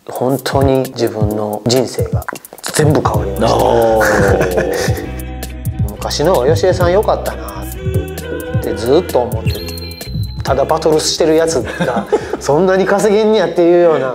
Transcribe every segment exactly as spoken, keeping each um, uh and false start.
本当に自分の人生が全部変わりました。昔の吉江さん良かったなってずっと思ってて、ただバトルしてるやつがそんなに稼げんにやっていうような。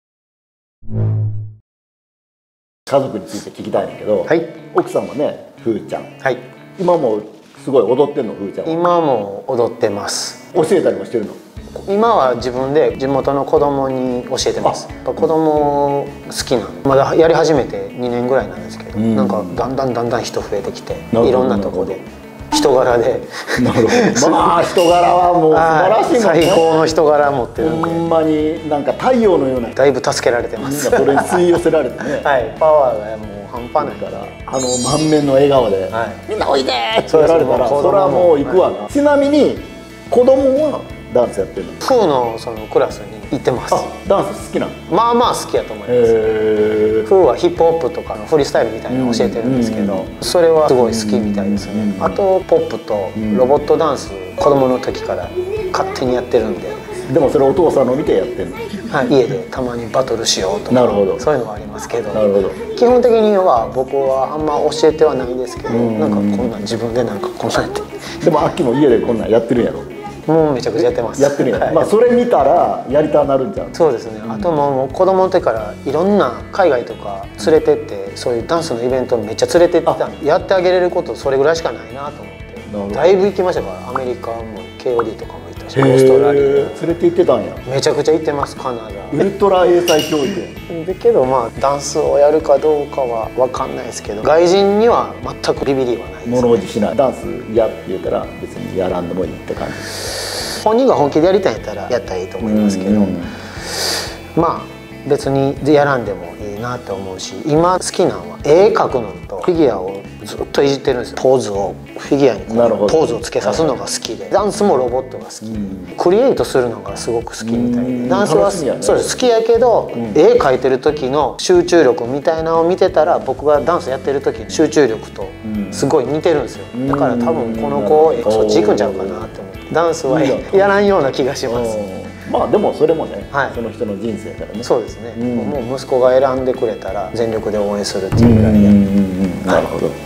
家族について聞きたいんだけど、はい、奥さんはね、ふーちゃん、はい、今もすごい踊ってんの？ふーちゃんは今も踊ってます。 教えたりもしてるの？ 今は自分で地元の子供に教えてます。子供好きなの。まだやり始めてにねんぐらいなんですけど、うん、なんかだんだんだんだん人増えてきて、いろんなとこで人柄で。なるほど。まあ人柄はもう素晴らしいもんね。最高の人柄持ってるんで、ほんまになんか太陽のような。だいぶ助けられてます。 それに吸い寄せられてね。 はい、パワーがもう半端ないから、 あの満面の笑顔で「みんなおいで!」ってやられたら、それはもう行くわな。ちなみに子供はダンスやってるの？ フーのそのクラスに行ってます。 ダンス好きなの？まあまあ好きやと思います。フーはヒップホップとかのフリースタイルみたいなの教えてるんですけど、それはすごい好きみたいですね。あとポップとロボットダンス、子供の時から勝手にやってるんで。 でもそれお父さんの見てやってるの？ はい、家でたまにバトルしようとか、なるほど、そういうのはありますけど、 なるほど、 基本的には僕はあんま教えてはないんですけど、なんかこんなん自分でなんかこんなんやって。 でもアッキーも家でこんなんやってるんやろ？ もうめちゃくちゃやってます。 やってるんや。まあそれ見たらやりたくなるんじゃん。 そうですね。あともう子供の時からいろんな海外とか連れてって、そういうダンスのイベントめっちゃ連れてってたんで、やってあげれることそれぐらいしかないなと思って、だいぶ行きましたから。アメリカも ケーオーディー とかも行ったし、オーストラリア連れて行ってたんや。 めちゃくちゃ行ってます。カナダウルトラ英才教育だけど、まあダンスをやるかどうかは分かんないですけど、外人には全くビビりはないですね。 物おじしない。ダンスやって言ったら別にやらんでもいいって感じ。 本人が本気でやりたいんやったらやったらいいと思いますけど、まあ別にやらんでもいいなって思うし、今好きなのは絵描くのとフィギュアをずっといじってるんですよ。ポーズをフィギュアにこうポーズをつけさすのが好きで、ダンスもロボットが好き、クリエイトするのがすごく好きみたいで、ダンスはそうです好きやけど、絵描いてる時の集中力みたいなのを見てたら、僕がダンスやってる時の集中力とすごい似てるんですよ。だから多分この子そっち行くんちゃうかなって思って、ダンスはやらんような気がします。 まあでもそれもね、はい、その人の人生からね。 そうですね、うん、もう息子が選んでくれたら全力で応援するっていうぐらいで。 なるほど。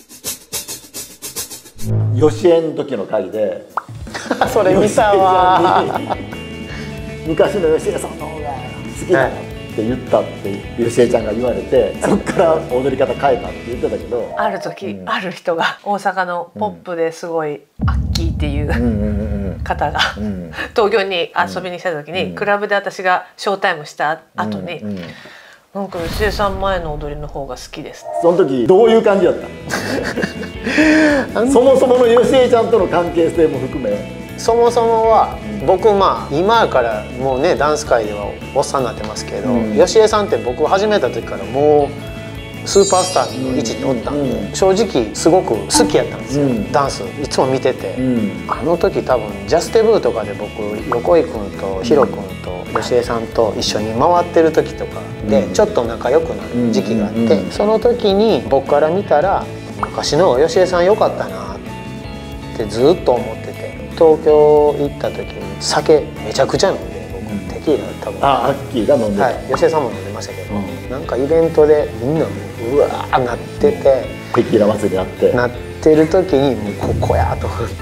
吉江の時の会でそれ見たわ昔の吉江さんの方が好きだって言ったって吉江ちゃんが言われて、そっから踊り方変えたって言ってたけど、 ある時、うん、ある人が大阪のポップですごいアッキーっていう方が東京に遊びに来た時に、クラブで私がショータイムした後に「なんか吉江さん前の踊りの方が好きです」。 その時どういう感じだったの？そもそもの吉江ちゃんとの関係性も含め。 そもそもは僕、まあ今からもうねダンス界ではおっさんになってますけど、うん、吉江さんって僕始めた時からもうスーパースターの位置におったんで、うん、正直すごく好きやったんですよ、うん、ダンスいつも見てて、うん、あの時多分ジャステブーとかで僕横井君とヒロ君と吉江さんと一緒に回ってる時とかでちょっと仲良くなる時期があって、その時に僕から見たら昔の吉江さん良かったなってずっと思ってて。東京行った時に酒めちゃくちゃ飲んで、僕、うん、テキーラ多分あアッキーが飲んでた、 はい、吉江さんも飲んでましたけど、うん、なんかイベントでみんなもううわーなってて、 テキーラ祭りあってなってる時にもうここやと思って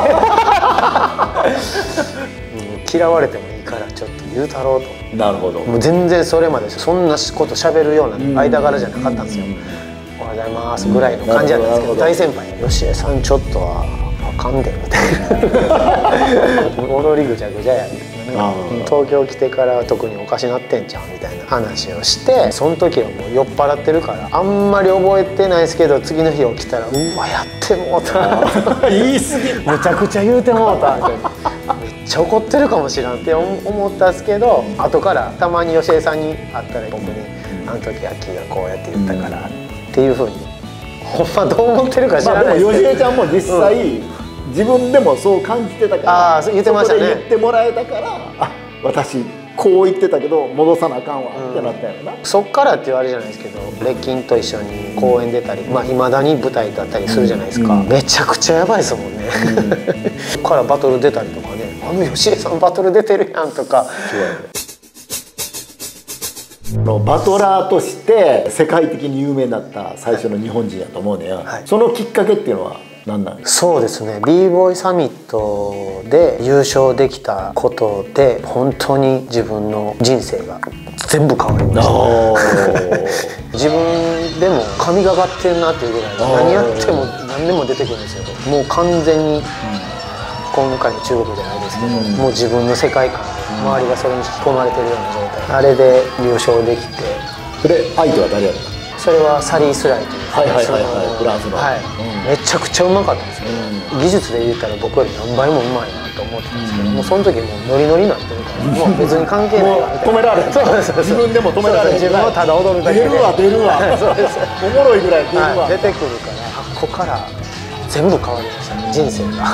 嫌われてもいいからちょっと言うたろうと。 なるほど。 もう全然それまでそんなこと喋るような間柄じゃなかったんですよ。おはようございますぐらいの感じだったんですけど、大先輩吉江さんちょっとはあかんでみたいな踊りぐちゃぐちゃやみたいな、東京来てから特におかしなってんちゃうみたいな話をして、その時はもう酔っ払ってるからあんまり覚えてないですけど、次の日起きたら「うわやってもうた」 言い過ぎむちゃくちゃ言うてもうたみたいな、めっちゃ怒ってるかもしれんって思ったんですけど、後からたまに吉江さんに会ったら僕に「あの時アッキーがこうやって言ったから」っていうふうにほんまどう思ってるか知らないですけど、 まあでも吉江ちゃんも実際、うん自分でもそう感じてたから、 あ言ってましたね。 そこで言ってもらえたから「あ私こう言ってたけど戻さなあかんわ」ってなったやろな、うん、そっからって言われるじゃないですけど、レッキンと一緒に公演出たりいまあ、だに舞台だったりするじゃないですか、うん、めちゃくちゃやばいですもんね、うん、そっからバトル出たりとかね「あの吉江さんバトル出てるやん」とかバトラーとして世界的に有名になった最初の日本人やと思うねや、はい、そのきっかけっていうのは何なんですか？ そうですね、 b ボーイサミットで優勝できたことで本当に自分の人生が全部変わりましたね自分でも神がかってるなっていうぐらい何やっても何でも出てくるんですよ。もう完全に今回の中国じゃないですけど、うん、もう自分の世界観で周りがそれに引き込まれてるような状態、あれで優勝できて。 それ相手は誰やった？ それはサリー・スライというはいはいはいはい、フランスの、 はい、うん、めちゃくちゃうまかったんですけど、うん、技術で言ったら僕より何倍もうまいなと思ってたんですけど、うん、もうその時もうノリノリになってるから、もう別に関係ないわみたいな。 止められへん。そう自分でも止められへん。 自分はただ踊るだけで。 出るわ出るわ。そうです。おもろいぐらい出るわ。 はい、出てくるから、ここから全部変わりましたね、人生が。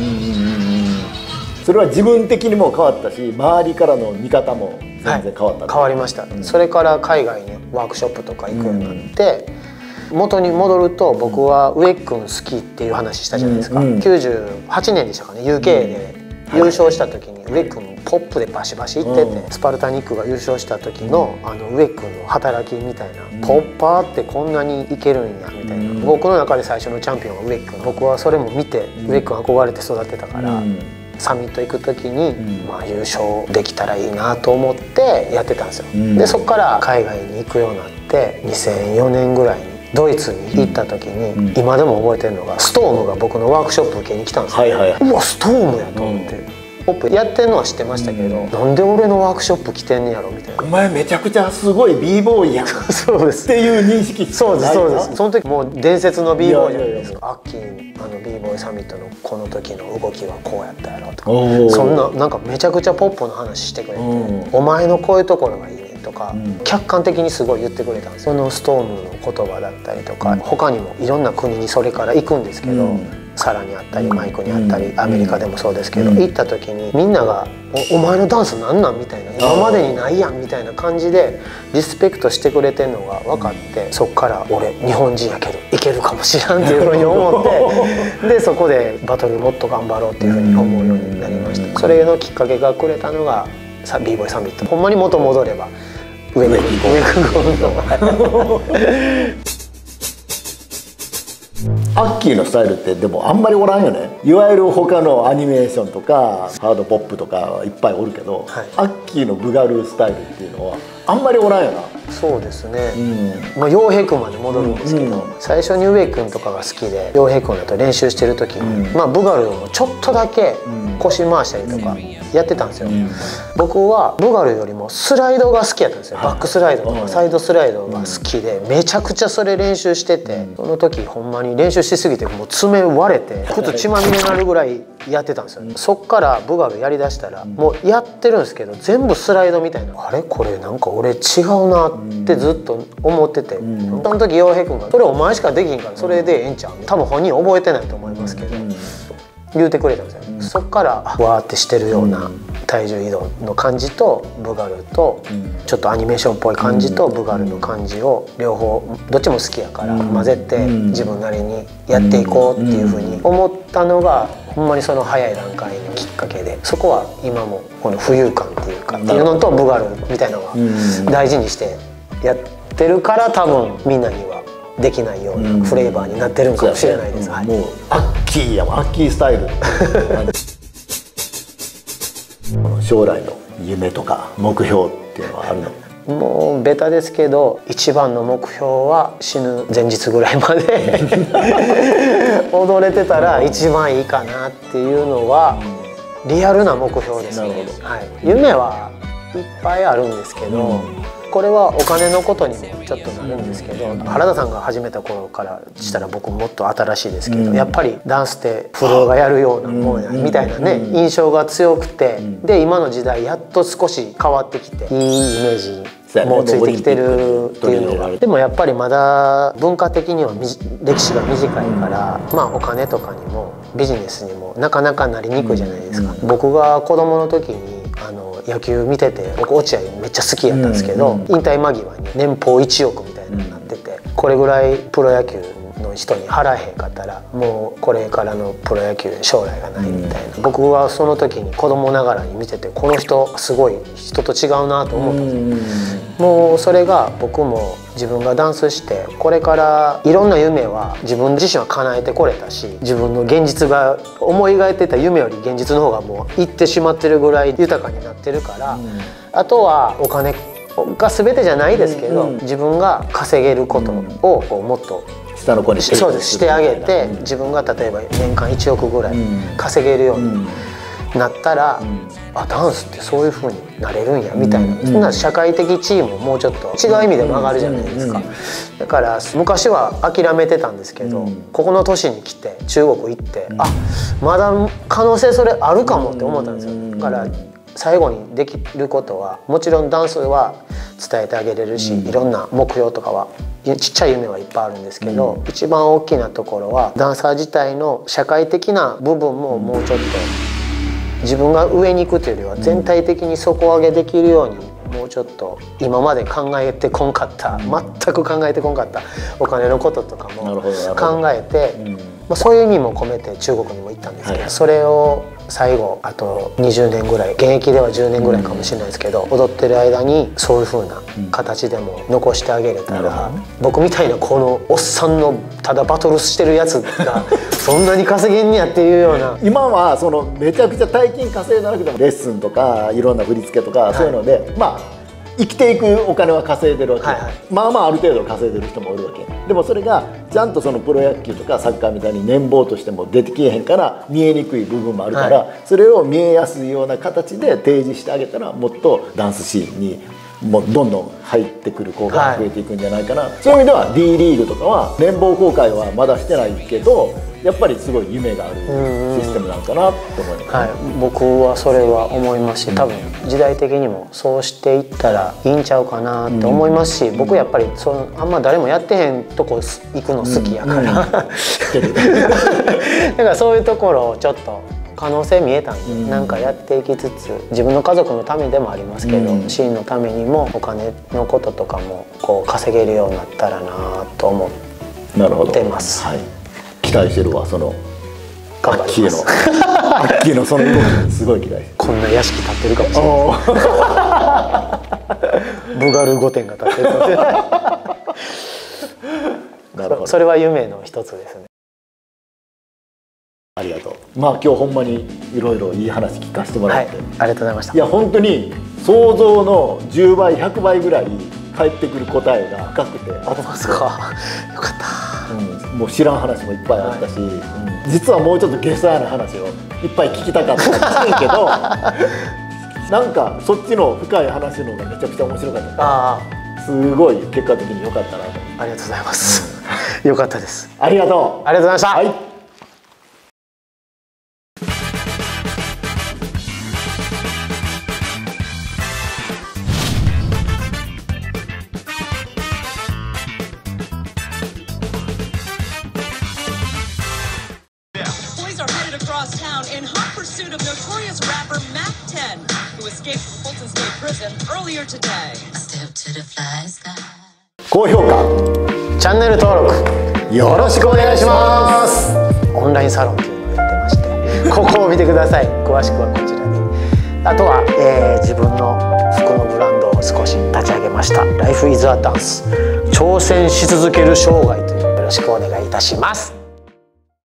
それは自分的にも変わったし、周りからの見方も全然変わった、 はい、変わりました、うん、それから海外にワークショップとか行くようになって、うん、元に戻ると僕はウェイ君好きっていう話したじゃないですか、うん、きゅうじゅうはちねんでしたかね、 ユーケー で優勝した時にウェイ君ポップでバシバシいってて、うん、スパルタニックが優勝した時のあのウェイ君の働きみたいな、うん、ポッパーってこんなにいけるんやみたいな、うん、僕の中で最初のチャンピオンはウェイ君、僕はそれも見て、うん、ウェイ君憧れて育ってたから、うん、サミット行く時に、うん、まあ優勝できたらいいなと思ってやってたんですよ、うん、でそこから海外に行くようになってにせんよねんぐらいにドイツに行った時に、うん、今でも覚えてるのがストームが僕のワークショップ受けに来たんですよ、はいはい、うわストームやと思って、うん、ポップやってるのは知ってましたけど、うん、なんで俺のワークショップ来てんねやろみたいな、 お前めちゃくちゃすごい b ボーイやんそうですっていう認識。 そうですそうです。その時もう伝説の b ボーイじゃないですか。アッキーあの b ボーイサミットのこの時の動きはこうやったやろとか、そんななんかめちゃくちゃポップの話してくれて、お前のこういうところがいいねとか、うん、客観的にすごい言ってくれたんです。そのストームの言葉だったりとか、うん、他にもいろんな国にそれから行くんですけど、うん、サラにあったりマイクにあったり、うん、アメリカでもそうですけど、うん、行った時にみんながお, お前のダンスなんなんみたいな、今までにないやんみたいな感じでリスペクトしてくれてるのが分かって、うん、そっから俺日本人やけどいけるかもしらんっていうふうに思ってでそこでバトルもっと頑張ろうっていうふうに思うようになりました。それのきっかけがくれたのが b ボーイサミット。ほんまに元戻れば上に行くアッキーのスタイルってでもあんまりおらんよね。いわゆる他のアニメーションとかハードポップとかいっぱいおるけど、はい、アッキーのブガルスタイルっていうのはあんまりおらんよな。 そうですね、うん、まあ陽平君まで戻るんですけど、うん、最初にウェイ君とかが好きで陽平君だと練習してる時に、うん、まあブガルもちょっとだけ腰回したりとかやってたんですよ、うん、僕はブガルよりもスライドが好きやったんですよ。バックスライドとかサイドスライドが好きでめちゃくちゃそれ練習してて、その時ほんまに練習しすぎてもう爪割れて靴血まみれになるぐらいやってたんですよ、ね、そっからブガルやりだしたらもうやってるんですけど全部スライドみたいな、あれこれなんか俺違うなってずっと思ってて、うん、その時陽平君が「それお前しかできんからそれでええんちゃう?」多分本人覚えてないと思いますけど、うん、言うてくれたんですよ、うん、そっからわーってしてるような体重移動の感じとブガルとちょっとアニメーションっぽい感じとブガルの感じを両方どっちも好きやから混ぜて自分なりにやっていこうっていうふうに思ったのがほんまにその早い段階のきっかけで、そこは今もこの浮遊感っていうかっていうのとブガルみたいなのが大事にしてやってるから多分みんなにはできないようなフレーバーになってるんかもしれないです。はい、 もうアッキーやもん、アッキースタイル将来の夢とか目標っていうのはあるの？ もうベタですけど一番の目標は死ぬ前日ぐらいまで踊れてたら一番いいかなっていうのはリアルな目標ですね。はい、夢はいっぱいあるんですけど、うん、これはお金のことにもちょっとなるんですけど、原田さんが始めた頃からしたら僕もっと新しいですけど、やっぱりダンスってプロがやるようなもんやみたいなね印象が強くて、で今の時代やっと少し変わってきていいイメージもうついてきてるっていうのが、でもやっぱりまだ文化的には歴史が短いから、まあお金とかにもビジネスにもなかなかなりにくいじゃないですか。僕が子供の時にあの野球見てて僕落合めっちゃ好きやったんですけど、引退間際に年俸いちおくみたいなのになってて、これぐらいプロ野球のの人に払えへんかったらもうこれからのプロ野球将来がないみたいな、うん、僕はその時に子供ながらに見ててこの人すごい人と違うなと思ったんですよ、うん、もうそれが僕も自分がダンスしてこれからいろんな夢は自分自身は叶えてこれたし自分の現実が思い描いてた夢より現実の方がもういってしまってるぐらい豊かになってるから、うん、あとはお金が全てじゃないですけど、うんうん、自分が稼げることをこうもっと下の子にそうですしてあげて、うん、自分が例えば年間いちおくぐらい稼げるようになったら、うん、あダンスってそういう風になれるんやみたいな、うん、そんな社会的地位ももうちょっと違う意味でも上がるじゃないですか、うんうん、だから昔は諦めてたんですけど、うん、ここの都市に来て中国行って、うん、あまだ可能性それあるかもって思ったんですよ。だから最後にできることはもちろんダンスは伝えてあげれるし、うん、いろんな目標とかはちっちゃい夢はいっぱいあるんですけど、うん、一番大きなところはダンサー自体の社会的な部分ももうちょっと自分が上に行くというよりは全体的に底上げできるようにもうちょっと今まで考えてこんかった全く考えてこんかったお金のこととかも考えて、うん、まあ、そういう意味も込めて中国にも行ったんですけど、はい、それを最後あとにじゅうねんぐらい現役ではじゅうねんぐらいかもしれないですけど、うん、踊ってる間にそういう風な形でも残してあげれたら、うん、僕みたいなこのおっさんのただバトルしてるやつがそんなに稼げんねやっていうような今はそのめちゃくちゃ大金稼いだなくてもレッスンとかいろんな振り付けとかそういうので、はい、まあ生きていくお金は稼いでるわけ、はいはい、まあまあある程度稼いでる人もおるわけでもそれがちゃんとそのプロ野球とかサッカーみたいに年俸としても出てきえへんから見えにくい部分もあるから、はい、それを見えやすいような形で提示してあげたらもっとダンスシーンにもうどんどん入ってくる子が増えていくんじゃないかな、はい、そういう意味では D リーグとかは年俸公開はまだしてないけどやっぱりすごい夢があるシステムなんかなと思います、 はい、僕はそれは思いますし多分時代的にもそうしていったらいいんちゃうかなって思いますし、うん、僕やっぱりそのあんま誰もやってへんとこ行くの好きやから、うんうん、だからそういうところをちょっと可能性見えたんで、うん、なんかやっていきつつ自分の家族のためでもありますけど、うん、シーンのためにもお金のこととかもこう稼げるようになったらなと思ってます。 はい、期待してるわそのアッキーのアッキーのその動きにすごい期待してる。 こんな屋敷建ってるかもしれないブガル御殿が建ってるかもしれないなるほどそれは夢の一つですね。 ありがとう。まあ今日ほんまにいろいろいい話聞かせてもらって、はい、 ありがとうございました。 いや本当に想像のじゅうばいひゃくばいぐらい返ってくる答えが深くて、 ありますか。よかった、 うん、もう知らん話もいっぱいあったし、はい、うん、実はもうちょっとゲストな話をいっぱい聞きたかったんですけどなんかそっちの深い話の方がめちゃくちゃ面白かったから、すごい結果的に良かったなと。 ありがとうございます、うん、よかったです。 ありがとう。 ありがとうございました。 はい。 Across town in hot pursuit of notorious rapper Mac ten, who escaped from Fulton State Prison earlier today. Step to the fly sky. 高評価、 チャンネル登録よろしくお願いします。オンラインサロンというのをやってまして、ここを見てください。詳しくはこちらに。あとは、えー、自分の服のブランドを少し立ち上げました。Life is a Dance。挑戦し続ける生涯というのをよろしくお願いいたします。